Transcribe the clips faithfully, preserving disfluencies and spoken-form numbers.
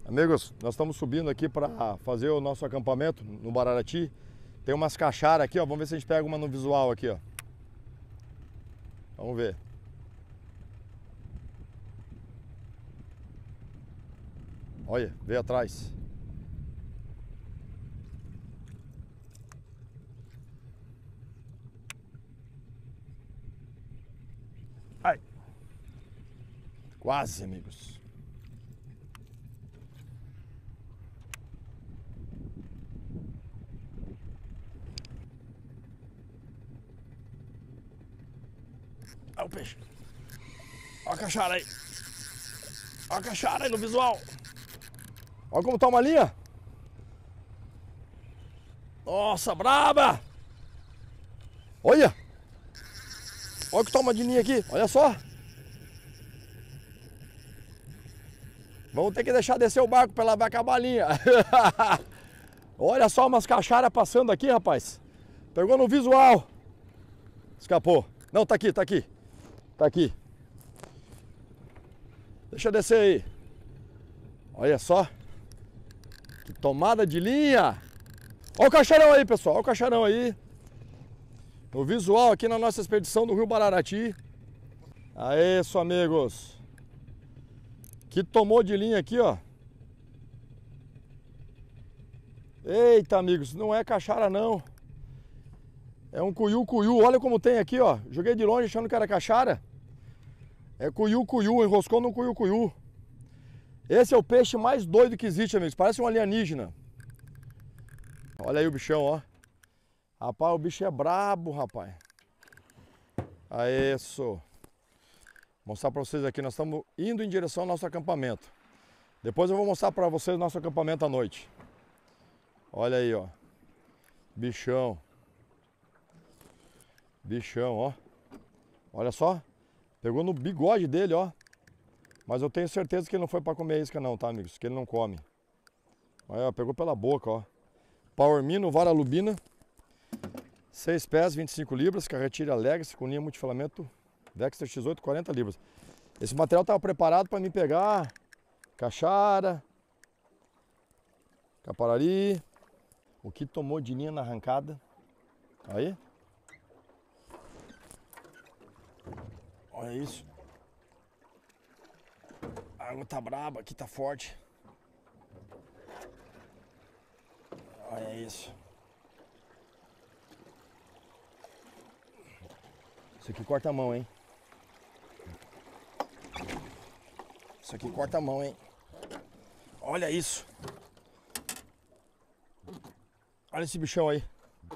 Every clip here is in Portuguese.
Amigos, nós estamos subindo aqui para fazer o nosso acampamento no Bararati. Tem umas cacharas aqui, ó. Vamos ver se a gente pega uma no visual aqui, ó. Vamos ver. Olha, veio atrás. Ai. Quase, amigos. Olha o peixe. Olha a caixara aí. Olha a caixara aí no visual. Olha como tá uma linha. Nossa, braba. Olha. Olha que toma de linha aqui. Olha só. Vamos ter que deixar descer o barco para ela vai acabar a linha. Olha só umas caixaras passando aqui, rapaz. Pegou no visual. Escapou. Não, tá aqui, tá aqui. Tá aqui. Deixa eu descer aí. Olha só. Que tomada de linha. Olha o caixarão aí, pessoal. Olha o caixarão aí. O visual aqui na nossa expedição do Rio Bararati. Aê, isso, amigos. Que tomou de linha aqui, ó. Eita, amigos. Não é caixara, não. É um cuiu-cuiu. Olha como tem aqui, ó. Joguei de longe achando que era caixara. É cuiu-cuiu. Enroscou no cuiu-cuiu. Esse é o peixe mais doido que existe, amigos. Parece um alienígena. Olha aí o bichão, ó. Rapaz, o bicho é brabo, rapaz. Aí, isso. Vou mostrar pra vocês aqui. Nós estamos indo em direção ao nosso acampamento. Depois eu vou mostrar pra vocês o nosso acampamento à noite. Olha aí, ó. Bichão. Bichão, ó. Olha só. Pegou no bigode dele, ó. Mas eu tenho certeza que ele não foi para comer isca não, tá, amigos? Que ele não come. Aí, ó, pegou pela boca, ó. Powermino, vara lubina. seis pés, vinte e cinco libras. Carretilha Legacy com linha multifilamento Dexter X oito, quarenta libras. Esse material estava preparado para mim pegar caixara, caparari. O que tomou de linha na arrancada. Aí. Olha isso. A água tá braba, aqui tá forte. Olha isso. Isso aqui corta a mão, hein? Isso aqui corta a mão, hein? Olha isso. Olha esse bichão aí.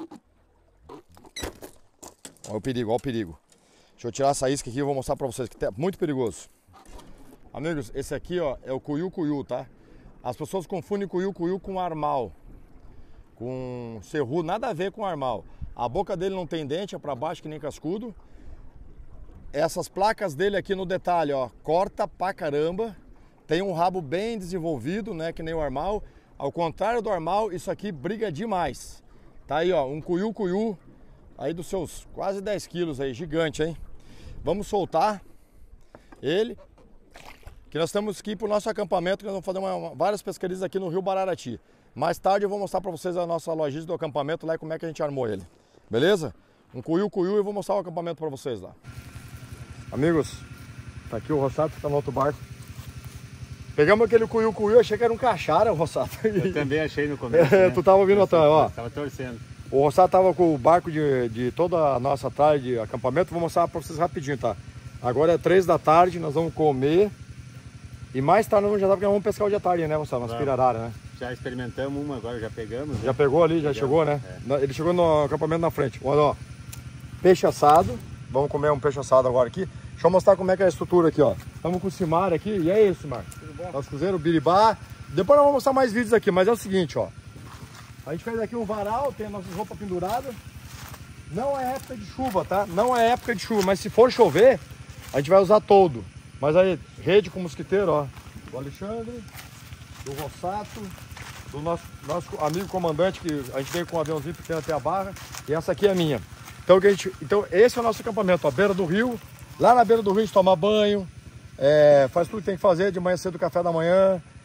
Olha o perigo, olha o perigo. Deixa eu tirar essa isca aqui e vou mostrar pra vocês que é muito perigoso. Amigos, esse aqui, ó, é o cuiu-cuiu, tá? As pessoas confundem cuiu-cuiu com armal. Com serru, nada a ver com armal. A boca dele não tem dente, é pra baixo que nem cascudo. Essas placas dele aqui no detalhe, ó, corta pra caramba. Tem um rabo bem desenvolvido, né, que nem o armal. Ao contrário do armal, isso aqui briga demais. Tá aí, ó, um cuiu-cuiu aí dos seus quase dez quilos aí, gigante, hein? Vamos soltar ele. Que nós temos que ir para o nosso acampamento, que nós vamos fazer uma, uma, várias pescarias aqui no Rio Bararati. Mais tarde eu vou mostrar para vocês a nossa logística do acampamento lá e como é que a gente armou ele. Beleza? Um cuiu-cuiu e eu vou mostrar o acampamento para vocês lá. Amigos, tá aqui o Rossato, tá no outro barco. Pegamos aquele cuiu-cuiu, achei que era um caixara, o Rossato. Eu também achei no começo. É, né? Tu tava vindo atrás, ó. Tava torcendo. O Rossato tava com o barco de, de toda a nossa tarde de acampamento. Vou mostrar para vocês rapidinho, tá? Agora é três da tarde, nós vamos comer. E mais tarde nós já dá porque nós vamos pescar o dia tarde, né, Rossato? Umas pirararas, né? Já experimentamos uma, agora já pegamos. Né? Já pegou ali, já pegamos, chegou, né? É. Ele chegou no acampamento na frente. Olha, ó. Peixe assado. Vamos comer um peixe assado agora aqui. Deixa eu mostrar como é que é a estrutura aqui, ó. Estamos com o Simar aqui. E aí, Simar? Tudo bom? Nosso cozinheiro, biribá. Depois nós vamos mostrar mais vídeos aqui, mas é o seguinte, ó. A gente fez aqui um varal, tem nossas roupas penduradas. Não é época de chuva, tá? Não é época de chuva, mas se for chover, a gente vai usar todo. Mas aí, rede com mosquiteiro, ó. Do Alexandre, do Rossato, do nosso, nosso amigo comandante, que a gente veio com um aviãozinho pequeno até a barra. E essa aqui é a minha. Então, que a gente, então esse é o nosso acampamento, ó, beira do rio. Lá na beira do rio a gente toma banho, é, faz tudo que tem que fazer, de manhã cedo, café da manhã.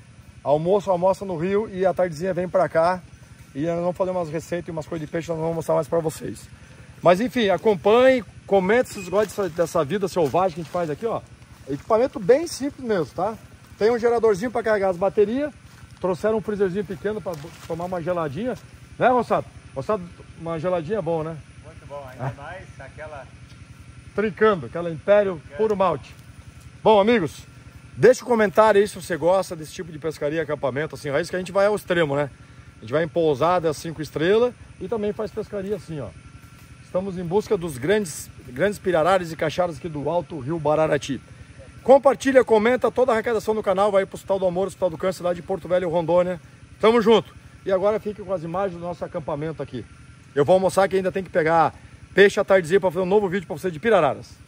Almoço, almoça no rio e a tardezinha vem pra cá. E nós vamos fazer umas receitas e umas coisas de peixe, nós vamos mostrar mais pra vocês. Mas enfim, acompanhe, comente se vocês gostam dessa, dessa vida selvagem que a gente faz aqui, ó. Equipamento bem simples mesmo, tá? Tem um geradorzinho para carregar as baterias. Trouxeram um freezerzinho pequeno para tomar uma geladinha. Né, Rossato? Rossato, uma geladinha é bom, né? Muito bom, ainda ah. mais aquela... Trincando, aquela Império puro malte. Bom, amigos, deixa um comentário aí se você gosta desse tipo de pescaria, acampamento, assim, raiz, que a gente vai ao extremo, né? A gente vai em pousada cinco estrelas e também faz pescaria assim, ó. Estamos em busca dos grandes, grandes pirararas e cacharas aqui do Alto Rio Bararati. Compartilha, comenta, toda a arrecadação do canal vai para o Hospital do Amor, Hospital do Câncer lá de Porto Velho, Rondônia. Tamo junto. E agora fique com as imagens do nosso acampamento aqui. Eu vou almoçar que ainda tem que pegar peixe à tardezinha para fazer um novo vídeo para você de pirararas.